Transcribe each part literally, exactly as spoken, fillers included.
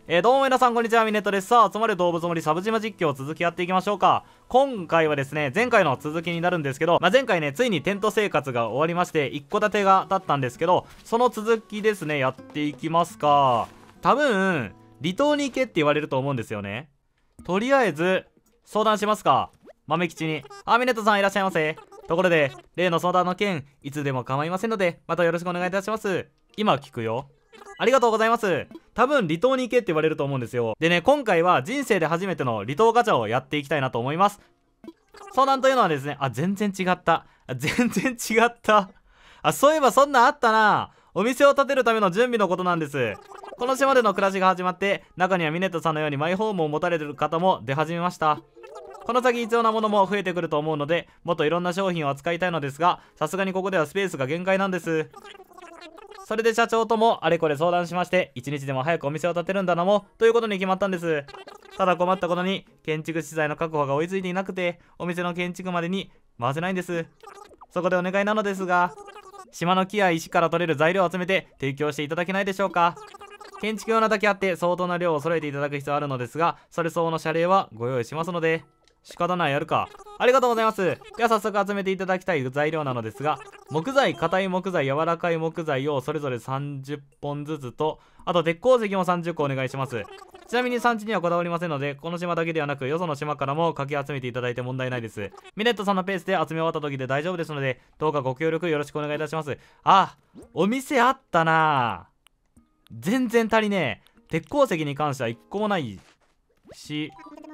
えー、どうも皆さんこんにちは、ミネットです。さあ、集まる動物森サブ島実況を続きやっていきましょうか。今回はですね、前回の続きになるんですけど、まあ、前回ね、ついにテント生活が終わりまして、一戸建てが建ったんですけど、その続きですね、やっていきますか。多分、離島に行けって言われると思うんですよね。とりあえず、相談しますか。豆吉に。あ、ミネットさんいらっしゃいませ。ところで、例の相談の件、いつでも構いませんので、またよろしくお願いいたします。今聞くよ。ありがとうございます。多分離島に行けって言われると思うんですよ。でね、今回は人生で初めての離島ガチャをやっていきたいなと思います。相談というのはですね、あ、全然違った。あ、全然違った。あ、そういえばそんなんあったな。お店を建てるための準備のことなんです。この島での暮らしが始まって、中にはミネットさんのようにマイホームを持たれてる方も出始めました。この先必要なものも増えてくると思うので、もっといろんな商品を扱いたいのですが、さすがにここではスペースが限界なんです。それで社長ともあれこれ相談しまして、一日でも早くお店を建てるんだなもということに決まったんです。ただ困ったことに建築資材の確保が追いついていなくて、お店の建築までに回せないんです。そこでお願いなのですが、島の木や石から取れる材料を集めて提供していただけないでしょうか。建築用なだけあって相当な量を揃えていただく必要あるのですが、それ相応の謝礼はご用意しますので、仕方ない、やるか。ありがとうございます。では早速集めていただきたい材料なのですが、木材、硬い木材、柔らかい木材をそれぞれさんじゅっぽんずつと、あと鉄鉱石もさんじゅっこお願いします。ちなみに産地にはこだわりませんので、この島だけではなくよその島からもかき集めていただいて問題ないです。ミネットさんのペースで集め終わった時で大丈夫ですので、どうかご協力よろしくお願いいたします。あ、お店あったな。全然足りねえ。鉄鉱石に関してはいっこもないし、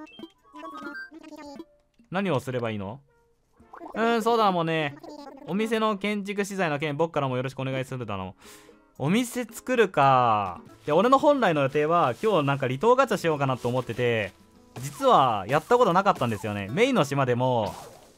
何をすればいいの？うーん、そうだもんね。お店の建築資材の件、僕からもよろしくお願いするだの。お店作るか。で、俺の本来の予定は、今日なんか離島ガチャしようかなと思ってて、実はやったことなかったんですよね。メインの島でも、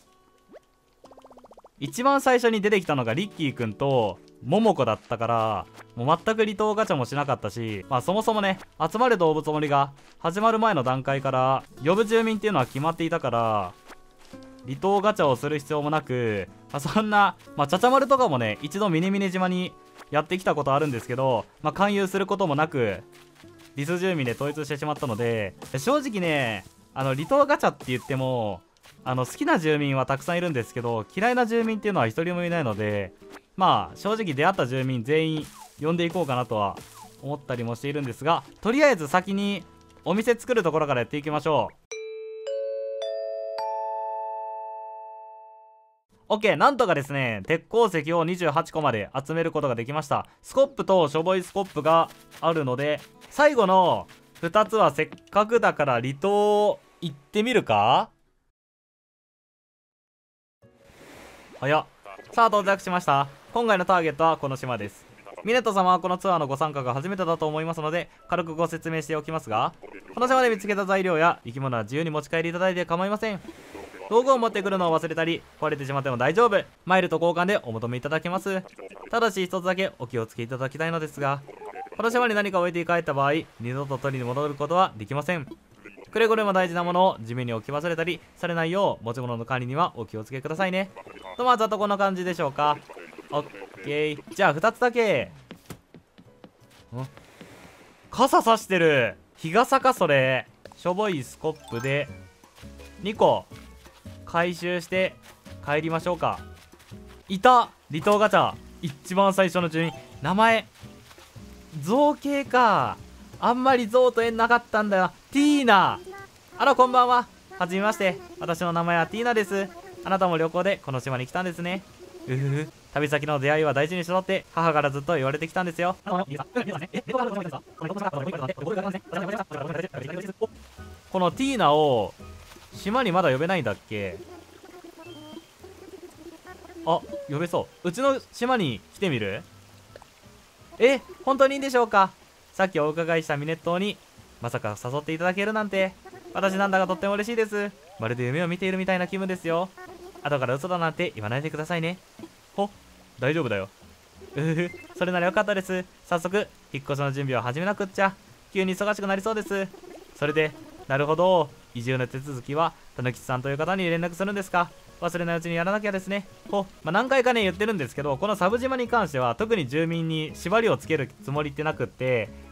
一番最初に出てきたのがリッキーくんと、モモコだったから、もう全く離島ガチャもしなかったし、まあそもそもね、集まる動物森が始まる前の段階から、呼ぶ住民っていうのは決まっていたから、離島ガチャをする必要もなく、まあ、そんな、まあ、チャチャ丸とかもね、一度ミニミニ島にやってきたことあるんですけど、まあ、勧誘することもなく、リス住民で統一してしまったので、正直ね、あの、離島ガチャって言っても、あの、好きな住民はたくさんいるんですけど、嫌いな住民っていうのは一人もいないので、まあ、正直出会った住民全員呼んでいこうかなとは思ったりもしているんですが、とりあえず先にお店作るところからやっていきましょう。OK、なんとかですね、鉄鉱石をにじゅうはちこまで集めることができました。スコップとしょぼいスコップがあるので、最後のふたつはせっかくだから離島行ってみるか？早っ。さあ到着しました。今回のターゲットはこの島です。ミネット様はこのツアーのご参加が初めてだと思いますので、軽くご説明しておきますが、この島で見つけた材料や生き物は自由に持ち帰りいただいて構いません。道具を持ってくるのを忘れたり壊れてしまっても大丈夫。マイルと交換でお求めいただけます。ただし一つだけお気をつけいただきたいのですが、この島に何か置いて帰った場合、二度と取りに戻ることはできません。くれぐれも大事なものを地面に置き忘れたりされないよう、持ち物の管理にはお気をつけくださいね。と、まずあとこんな感じでしょうか。オッケー。じゃあふたつだけ。ん、傘さしてる。日傘かそれ。しょぼいスコップでにこ回収して帰りましょうか。いた、離島ガチャ一番最初の住民、名前象系か。あんまり象と縁なかったんだよ。ティーナ。あらこんばんは。はじめまして、私の名前はティーナです。あなたも旅行でこの島に来たんですね。うふふ、旅先の出会いは大事にしろって母からずっと言われてきたんですよ。このティーナを島にまだ呼べないんだっけ？あ、呼べそう。うちの島に来てみる？え、本当にいいんでしょうか？さっきお伺いしたミネットにまさか誘っていただけるなんて、私なんだかとっても嬉しいです。まるで夢を見ているみたいな気分ですよ。後から嘘だなんて言わないでくださいね。ほ、大丈夫だよ。うふふ、それならよかったです。早速引っ越しの準備を始めなくっちゃ。急に忙しくなりそうです。それで、なるほど、移住の手続きはたぬきちさんという方に連絡するんですか？忘れないうちにやらなきゃですね。ほ、まあ、何回かね言ってるんですけど、このサブ島に関しては特に住民に縛りをつけるつもりってなくって、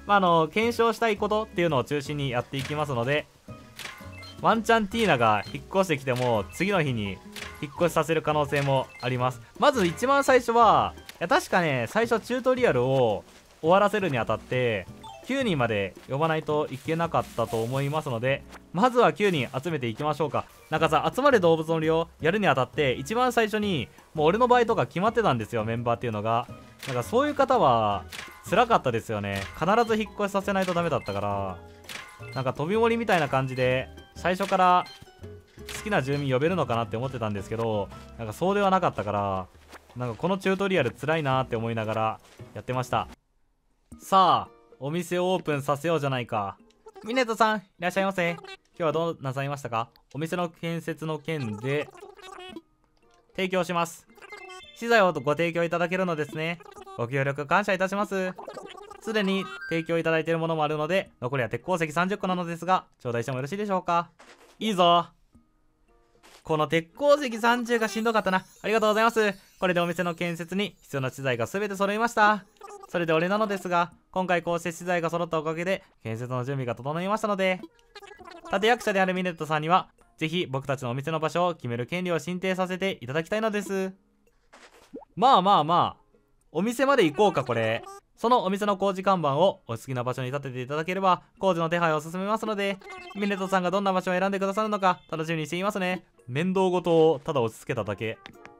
まあ、あの検証したいことっていうのを中心にやっていきますので、ワンチャンティーナが引っ越してきても次の日に引っ越しさせる可能性もあります。まず一番最初は、いや確かね、最初チュートリアルを終わらせるにあたってきゅうにんまで呼ばないといけなかったと思いますので、まずはきゅうにん集めていきましょうか。なんかさ、集まれ動物の森をやるにあたって一番最初にもう俺の場合とか決まってたんですよ、メンバーっていうのが。なんかそういう方は辛かったですよね。必ず引っ越しさせないとダメだったから、なんか飛び森みたいな感じで最初から好きな住民呼べるのかなって思ってたんですけど、なんかそうではなかったから、なんかこのチュートリアル辛いなーって思いながらやってました。さあお店をオープンさせようじゃないか。ミネトさんいらっしゃいませ。今日はどうなさいましたか？お店の建設の件で提供します。資材をご提供いただけるのですね。ご協力感謝いたします。すでに提供いただいているものもあるので、残りは鉄鉱石さんじゅっこなのですが、頂戴してもよろしいでしょうか？いいぞ。この鉄鉱石さんじゅうがしんどかったな。ありがとうございます。これでお店の建設に必要な資材が全て揃いました。それで俺なのですが、今回こうして資材が揃ったおかげで建設の準備が整いましたので、立役者であるミネットさんにはぜひ僕たちのお店の場所を決める権利を申請させていただきたいのです。まあまあまあ、お店まで行こうか。これそのお店の工事看板をお好きな場所に立てていただければ工事の手配を進めますので、ミネットさんがどんな場所を選んでくださるのか楽しみにしていますね。面倒ごとをただ押し付けただけ。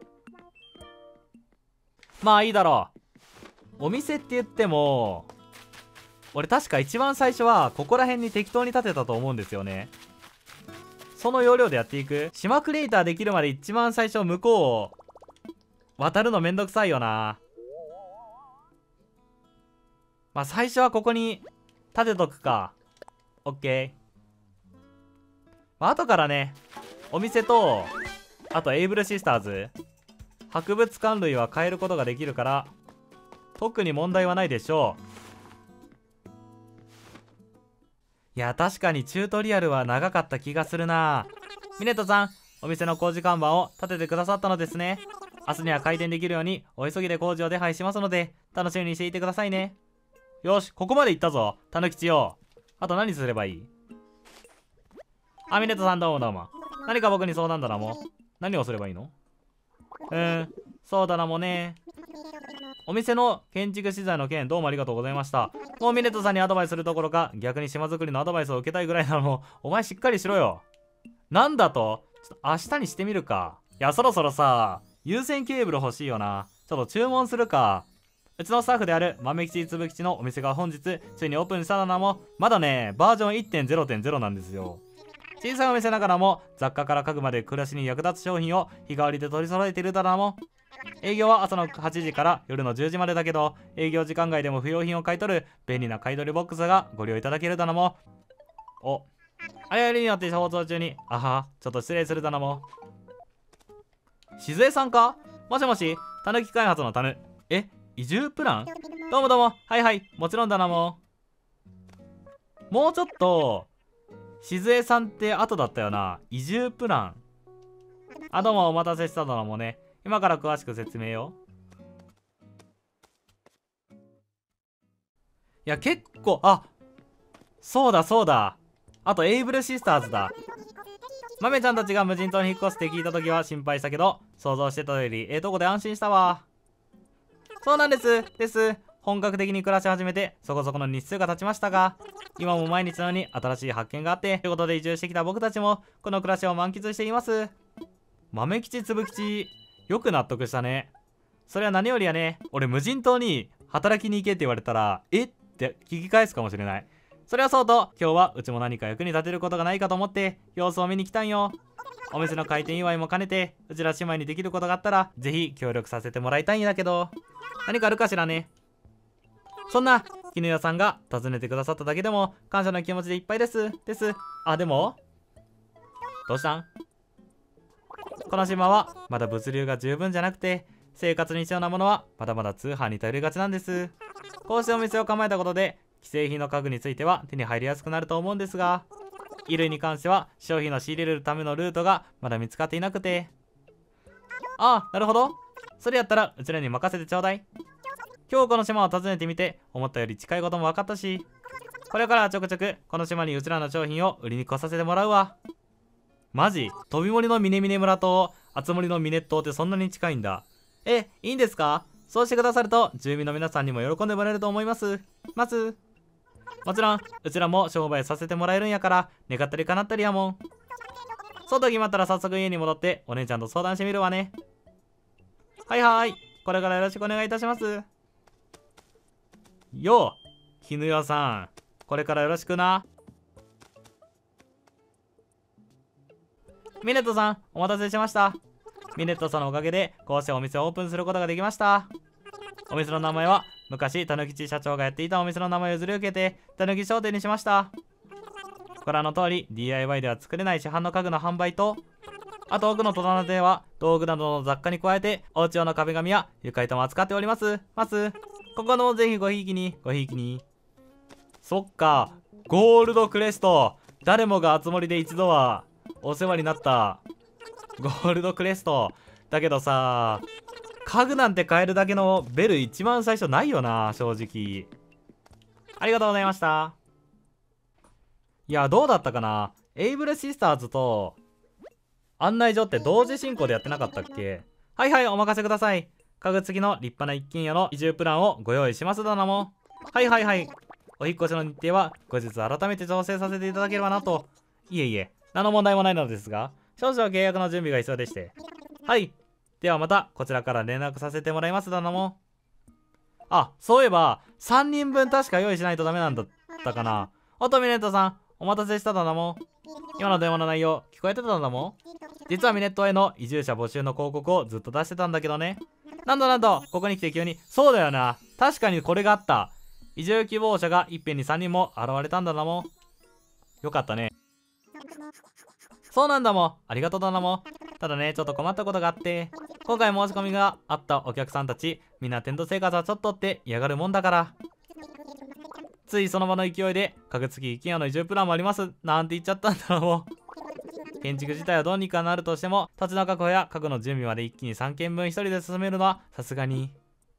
まあいいだろう。お店って言っても俺確か一番最初はここら辺に適当に建てたと思うんですよね。その要領でやっていく。島クリエイターできるまで一番最初向こうを渡るのめんどくさいよな。まあ最初はここに建てとくか。オッケー。まあ後からね、お店とあとエイブルシスターズ博物館類は変えることができるから特に問題はないでしょう。いや確かにチュートリアルは長かった気がするな。ミネトさん、お店の工事看板を立ててくださったのですね。明日には開店できるようにお急ぎで工事を手配しますので楽しみにしていてくださいね。よし、ここまで行ったぞたぬきちよ。あと何すればいい？あ、ミネトさんどうもどうも。何か僕に相談だなも。何をすればいいの？うーん、そうだなもね。お店の建築資材の件どうもありがとうございました。もうミネットさんにアドバイスするどころか逆に島作りのアドバイスを受けたいぐらいなの。お前しっかりしろよ。なんだと？ちょっと明日にしてみるか。いやそろそろさ有線ケーブル欲しいよな。ちょっと注文するか。うちのスタッフである豆吉つぶ吉のお店が本日ついにオープンしたのもまだねバージョン いってんゼロてんゼロ なんですよ。小さいお店ながらも雑貨から家具まで暮らしに役立つ商品を日替わりで取り揃えているだなも。営業は朝のはちじから夜のじゅうじまでだけど営業時間外でも不要品を買い取る便利な買い取りボックスがご利用いただけるだなも。お、あれよりによって放送中にあはちょっと失礼するだなも。しずえさんか？もしもし、たぬき開発のたぬ。え、移住プラン？どうもどうも、はいはい、もちろんだなも。もうちょっとしずえさんって後だったよな。移住プラン。あ、どうもお待たせしただなもね。今から詳しく説明よ。いや結構、あ、そうだそうだ、あとエイブルシスターズだ。マメちゃんたちが無人島に引っ越すって聞いた時は心配したけど想像してたよりええとこで安心したわ。そうなんですです本格的に暮らし始めてそこそこの日数が経ちましたが今も毎日のように新しい発見があってということで移住してきた僕たちもこの暮らしを満喫しています。豆吉つぶ吉よく納得したね。それは何よりやね。俺無人島に働きに行けって言われたらえって聞き返すかもしれない。それはそうと今日はうちも何か役に立てることがないかと思って様子を見に来たんよ。お店の開店祝いも兼ねてうちら姉妹にできることがあったらぜひ協力させてもらいたいんだけど何かあるかしらね。そんな絹代さんが訪ねてくださっただけでも感謝の気持ちでいっぱいですですあ、でもどうしたん？この島はまだ物流が十分じゃなくて生活に必要なものはまだまだ通販に頼りがちなんです。こうしてお店を構えたことで既製品の家具については手に入りやすくなると思うんですが衣類に関しては商品の仕入れるためのルートがまだ見つかっていなくて。ああ、なるほど。それやったらうちらに任せてちょうだい。 今日この島を訪ねてみて思ったより近いことも分かったし、これからはちょくちょくこの島にうちらの商品を売りに来させてもらうわ。マジ？飛び森の峰峰村とあつ森の峰島ってそんなに近いんだ。え、いいんですか？そうしてくださると住民の皆さんにも喜んでもらえると思います。ます。もちろんうちらも商売させてもらえるんやから、願ったり叶ったりやもん。そうと決まったら早速家に戻ってお姉ちゃんと相談してみるわね。はいはい、これからよろしくお願いいたします。よう、絹代さん、これからよろしくな。ミネットさん、お待たせしました。ミネットさんのおかげでこうしてお店をオープンすることができました。お店の名前は昔たぬきち社長がやっていたお店の名前を譲り受けてたぬき商店にしました。ご覧の通り ディーアイワイ では作れない市販の家具の販売と、あと奥の戸棚では道具などの雑貨に加えてお家用の壁紙や床板も扱っております。ます。ここのぜひごひいきに、ごひいきに。そっか、ゴールドクレスト。誰もがあつ森で一度はお世話になったゴールドクレスト。だけどさ、家具なんて買えるだけのベル一番最初ないよな、正直。ありがとうございました。いや、どうだったかな。エイブルシスターズと案内所って同時進行でやってなかったっけ？はいはい、お任せください。家具付きの立派な一軒家の移住プランをご用意しますだなも。はいはいはい。お引っ越しの日程は後日改めて調整させていただければなと。いえいえ、何の問題もないのですが、少々契約の準備が必要でして。はい。ではまたこちらから連絡させてもらいますだなも。あ、そういえばさんにんぶん確か用意しないとダメなんだったかな。オトミネットさん、お待たせしただなも。今の電話の内容聞こえてただなも。実はミネットへの移住者募集の広告をずっと出してたんだけどね。なんとなんと、ここに来て急に、そうだよな。確かにこれがあった。移住希望者がいっぺんにさんにんも現れたんだなも。よかったね。そうなんだも。ありがとうだなも。ただね、ちょっと困ったことがあって、今回申し込みがあったお客さんたち、みんなテント生活はちょっとって嫌がるもんだから。ついその場の勢いで、家具付き一軒家の移住プランもあります、なんて言っちゃったんだなも。建築自体はどうにかなるとしても、土地の確保や家具の準備まで一気にさんけんぶん一人で進めるのはさすがに。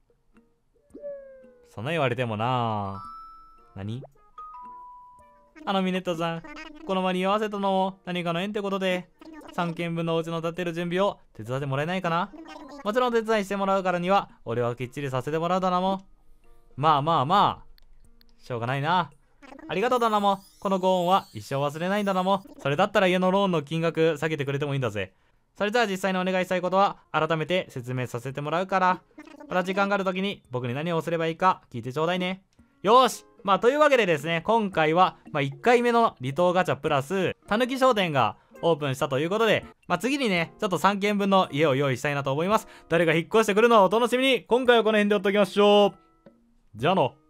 そんな言われてもな。何？あのミネットさん、この場に居合わせたのも何かの縁ってことで、さんけんぶんのお家の建てる準備を手伝ってもらえないかな？もちろん手伝いしてもらうからには、俺はきっちりさせてもらうだなも。まあまあまあ、しょうがないな。ありがとうだなも。このご恩は一生忘れないんだなも。それだったら家のローンの金額下げてくれてもいいんだぜ。それじゃあ実際にお願いしたいことは改めて説明させてもらうから、また時間がある時に僕に何をすればいいか聞いてちょうだいね。よーし。まあというわけでですね、今回は、まあ、いっかいめの離島ガチャプラスたぬき商店がオープンしたということで、まあ次にね、ちょっとさんけんぶんの家を用意したいなと思います。誰が引っ越してくるのをお楽しみに。今回はこの辺でおっときましょう。じゃあの。